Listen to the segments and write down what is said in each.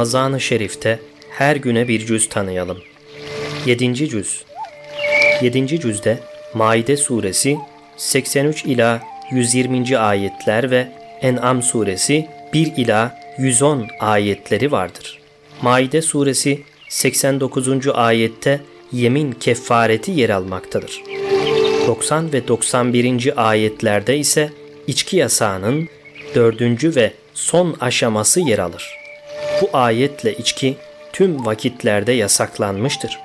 Ramazan-ı Şerif'te her güne bir cüz tanıyalım. 7. cüz. 7. cüzde Maide suresi 83 ila 120. ayetler ve En'am suresi 1 ila 110 ayetleri vardır. Maide suresi 89. ayette yemin kefareti yer almaktadır. 90 ve 91. ayetlerde ise içki yasağının 4. ve son aşaması yer alır. Bu ayetle içki tüm vakitlerde yasaklanmıştır.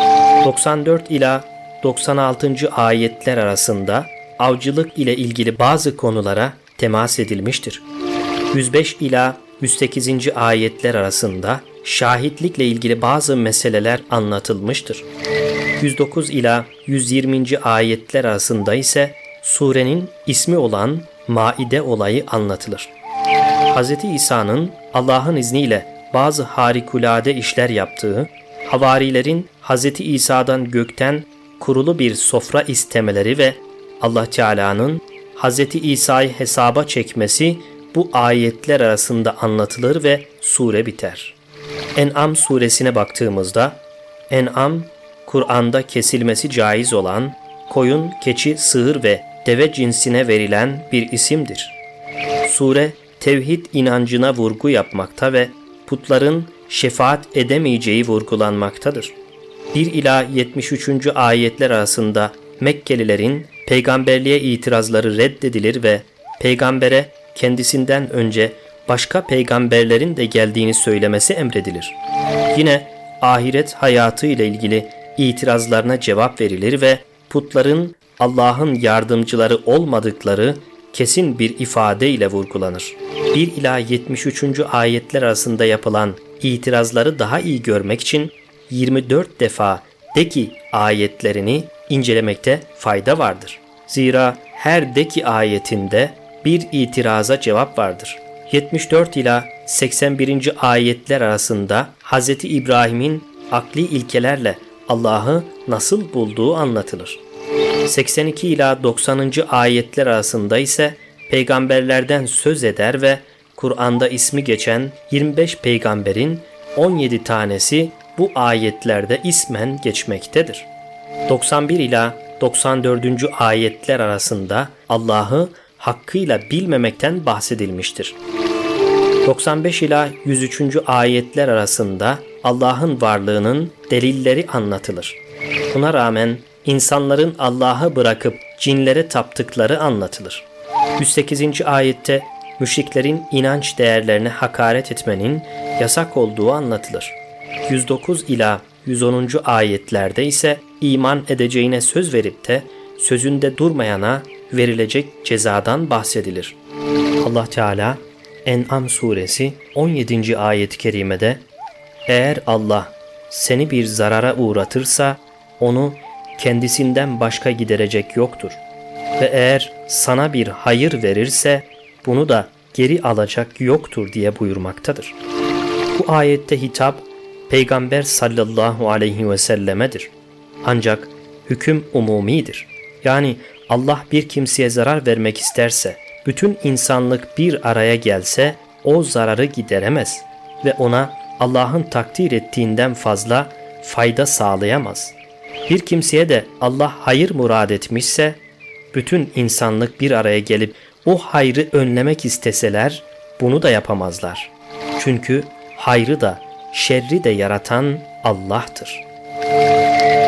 94 ila 96. ayetler arasında avcılık ile ilgili bazı konulara temas edilmiştir. 105 ila 108. ayetler arasında şahitlikle ilgili bazı meseleler anlatılmıştır. 109 ila 120. ayetler arasında ise surenin ismi olan Maide olayı anlatılır. Hz. İsa'nın Allah'ın izniyle bazı harikulade işler yaptığı, havarilerin Hz. İsa'dan gökten kurulu bir sofra istemeleri ve Allah Teala'nın Hz. İsa'yı hesaba çekmesi bu ayetler arasında anlatılır ve sure biter. En'am suresine baktığımızda, En'am, Kur'an'da kesilmesi caiz olan, koyun, keçi, sığır ve deve cinsine verilen bir isimdir. Sure, tevhid inancına vurgu yapmakta ve putların şefaat edemeyeceği vurgulanmaktadır. 1 ila 73. ayetler arasında Mekkelilerin peygamberliğe itirazları reddedilir ve peygambere kendisinden önce başka peygamberlerin de geldiğini söylemesi emredilir. Yine ahiret hayatı ile ilgili itirazlarına cevap verilir ve putların Allah'ın yardımcıları olmadıkları kesin bir ifadeyle vurgulanır. 1 ila 73. ayetler arasında yapılan itirazları daha iyi görmek için 24 defa de ki ayetlerini incelemekte fayda vardır. Zira her de ki ayetinde bir itiraza cevap vardır. 74 ila 81. ayetler arasında Hz. İbrahim'in akli ilkelerle Allah'ı nasıl bulduğu anlatılır. 82 ila 90. ayetler arasında ise peygamberlerden söz eder ve Kur'an'da ismi geçen 25 peygamberin 17 tanesi bu ayetlerde ismen geçmektedir. 91 ila 94. ayetler arasında Allah'ı hakkıyla bilmemekten bahsedilmiştir. 95 ila 103. ayetler arasında Allah'ın varlığının delilleri anlatılır. Buna rağmen insanların Allah'ı bırakıp cinlere taptıkları anlatılır. 108. ayette müşriklerin inanç değerlerine hakaret etmenin yasak olduğu anlatılır. 109 ila 110. ayetlerde ise iman edeceğine söz verip de sözünde durmayana verilecek cezadan bahsedilir. Allah Teala En'am suresi 17. ayet-i kerimede eğer Allah seni bir zarara uğratırsa onu kendisinden başka giderecek yoktur. Ve eğer sana bir hayır verirse bunu da geri alacak yoktur diye buyurmaktadır. Bu ayette hitap Peygamber sallallahu aleyhi ve sellemedir. Ancak hüküm umumidir. Yani Allah bir kimseye zarar vermek isterse, bütün insanlık bir araya gelse o zararı gideremez ve ona Allah'ın takdir ettiğinden fazla fayda sağlayamaz. Bir kimseye de Allah hayır murad etmişse, bütün insanlık bir araya gelip o hayrı önlemek isteseler bunu da yapamazlar. Çünkü hayrı da şerri de yaratan Allah'tır.